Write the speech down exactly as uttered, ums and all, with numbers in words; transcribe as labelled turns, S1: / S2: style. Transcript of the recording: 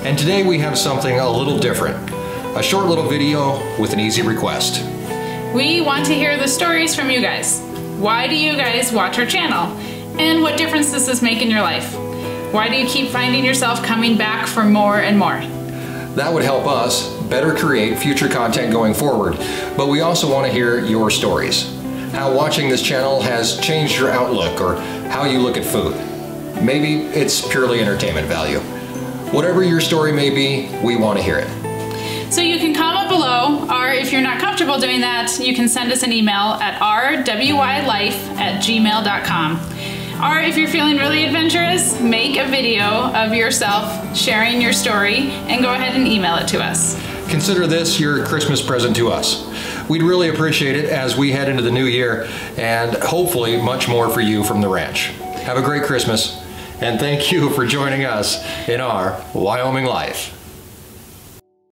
S1: And today we have something a little different. A short little video with an easy request.
S2: We want to hear the stories from you guys. Why do you guys watch our channel? And what difference does this make in your life? Why do you keep finding yourself coming back for more and more?
S1: That would help us better create future content going forward, but we also want to hear your stories. How watching this channel has changed your outlook or how you look at food. Maybe it's purely entertainment value. Whatever your story may be, we want to hear it.
S2: So you can comment below, or if you're not comfortable doing that, you can send us an email at r w y life at gmail dot com. Or if you're feeling really adventurous, make a video of yourself sharing your story and go ahead and email it to us.
S1: Consider this your Christmas present to us. We'd really appreciate it as we head into the new year, and hopefully much more for you from the ranch. Have a great Christmas, and thank you for joining us in our Wyoming Life.